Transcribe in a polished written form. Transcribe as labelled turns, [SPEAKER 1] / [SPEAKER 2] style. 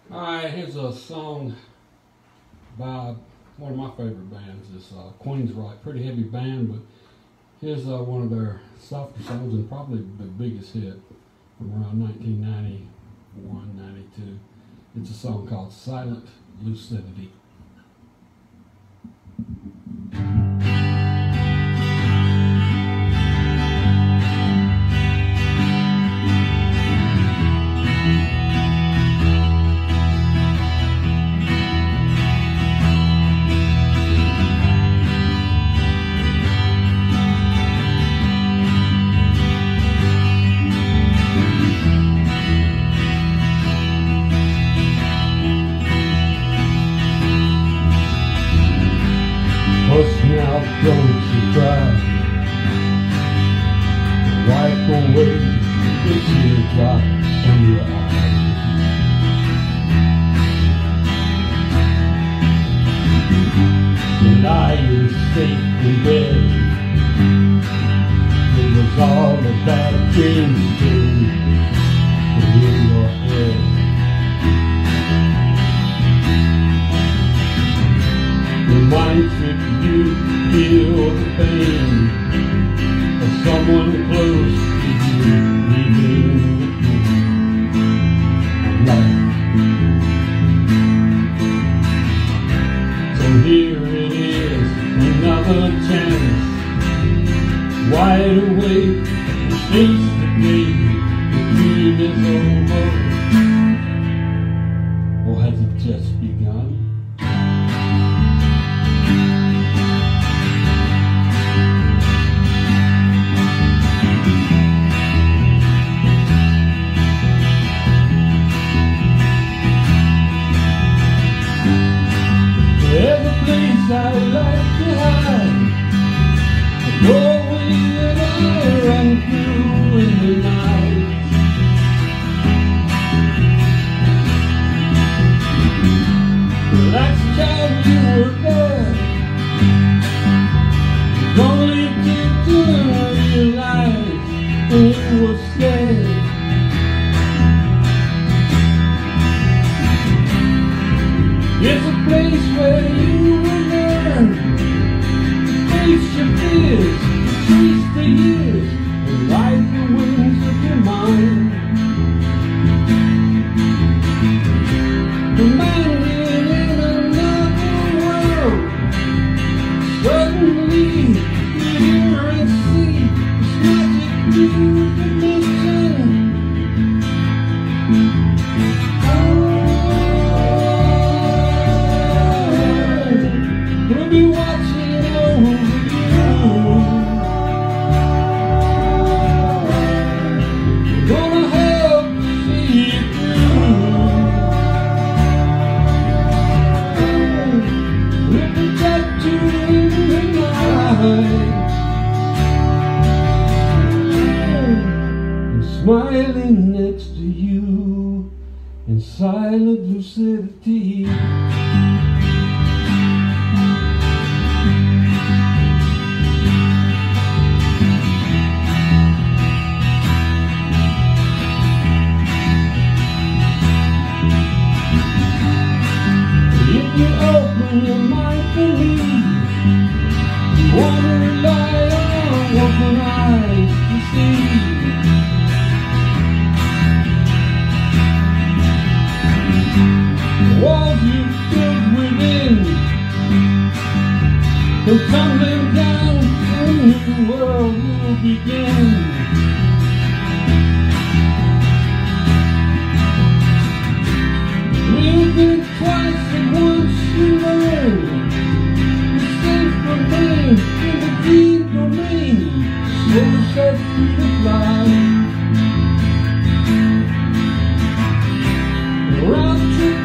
[SPEAKER 1] Alright, here's a song by one of my favorite bands. It's Queensryche, pretty heavy band, but here's one of their softer songs and probably the biggest hit from around 1991, 92. It's a song called Silent Lucidity. Hush now, don't you cry. Wipe away the teardrop from your eye. And I was safe in bed. It was all a bad dream came in your head. Reminds you feel the pain of someone close to you leaving with you alive. So here it is, another chance, wide awake, face the day, the dream is over, or has it just begun? I like to hide, the doorway that I run through in the night. The last time you were there, it only did to realize when you were scared. It's a place where you face your fears, chase the years, and ride the wings of your mind. Reminding in another world, suddenly you hear and see this magic new dimension. We'll be watching over you. We're gonna help see you through. We'll protect you in the night. I'm smiling next to you in silent lucidity. Open your mind for me. You want to rely on open eyes to see. The walls you built within will tumbling down, a new world will begin. We'll think twice at once. You learn, you're safe from pain in the deep domain, so set free to fly. Around